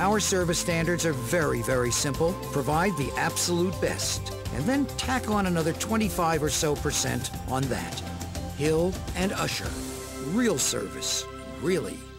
Our service standards are very, very simple. Provide the absolute best, and then tack on another 25% or so on that. Hill and Usher. Real service, really.